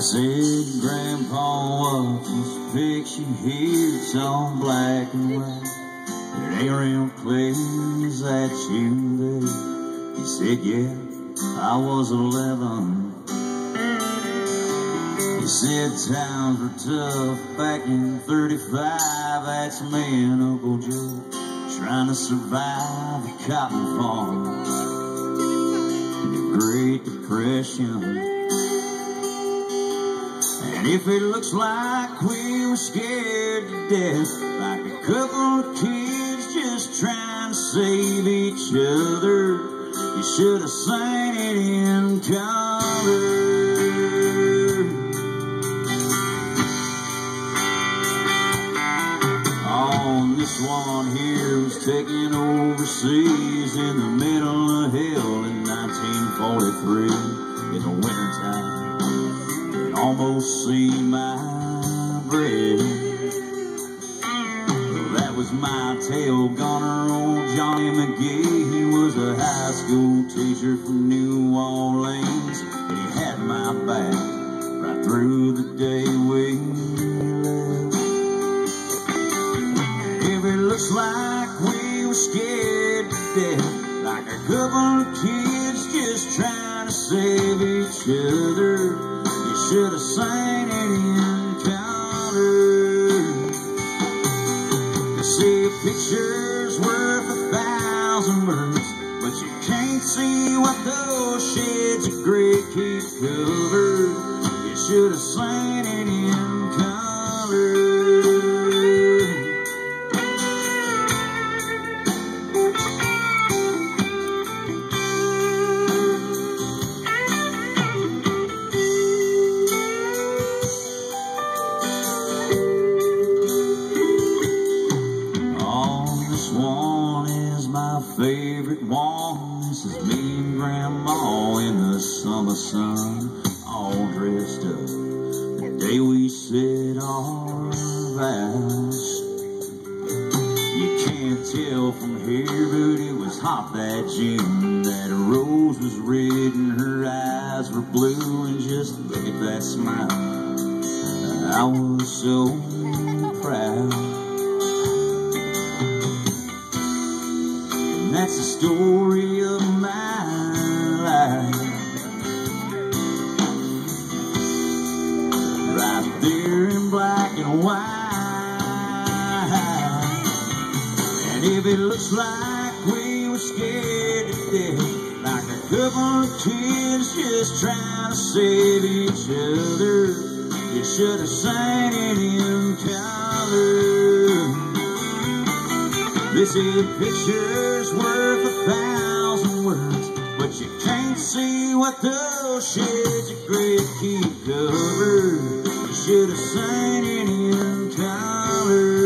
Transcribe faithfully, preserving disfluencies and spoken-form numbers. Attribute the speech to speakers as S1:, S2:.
S1: Said Grandpa, what this picture here? It's all black and white. It ain't real clear, is that you there? He said, yeah, I was eleven. He said times were tough back in thirty-five. That's me and Uncle Joe trying to survive the cotton farm in the Great Depression. And if it looks like we were scared to death, like a couple of kids just trying to save each other, you should have seen it in color. On this one here was taken overseas in the middle of hell in nineteen forty-three in the wintertime. Almost see my breath. Well, that was my tale gunner, old Johnny McGee. He was a high school teacher from New Orleans, and he had my back right through the day we left. If it looks like we were scared to death, like a couple of kids just trying to save each other, should have seen it in color. You see, a picture's worth a thousand words, but you can't see what those shades of gray keep covered. You should have seen it in color. Favorite one, this is me and Grandma in the summer sun, all dressed up the day we said our vows. You can't tell from here, but it was hot that June. That rose was red and her eyes were blue, and just look at that smile, I was so proud. That's the story of my life, right there in black and white. And if it looks like we were scared to death, like a couple of kids just trying to save each other, you should have seen it in color. This here picture's worth a thousand words, but you can't see what those shades of gray keep covered. You should have seen it in color.